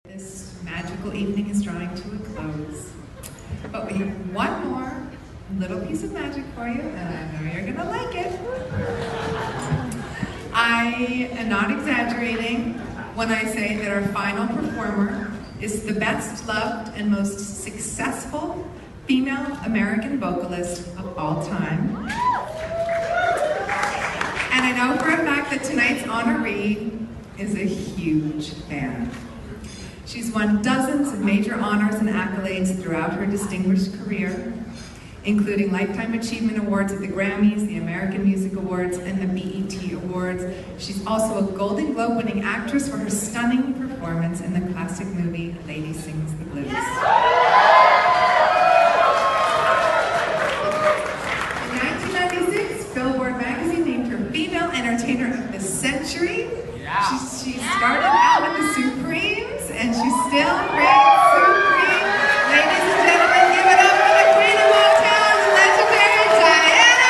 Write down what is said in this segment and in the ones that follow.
This magical evening is drawing to a close, but we have one more little piece of magic for you, and I know you're gonna like it. I am not exaggerating when I say that our final performer is the best loved and most successful female American vocalist of all time. And I know for a fact that tonight's honoree is a huge fan. She's won dozens of major honors and accolades throughout her distinguished career, including Lifetime Achievement Awards at the Grammys, the American Music Awards, and the BET Awards. She's also a Golden Globe winning actress for her stunning performance in the classic movie Lady Sings the Blues. In 1996, Billboard magazine named her Female Entertainer of the Century. She started out with the Supremes, and she still reigns supreme. Ladies and gentlemen, give it up for the Queen of Motown, the legendary Diana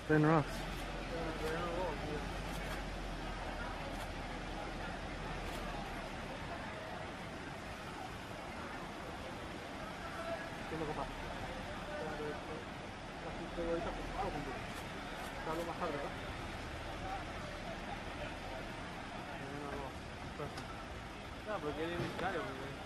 10 rocks. ¿Qué es lo que pasa? Casi todo ahorita ocupado con hablo más tarde, ¿verdad? No, porque es necesario, porque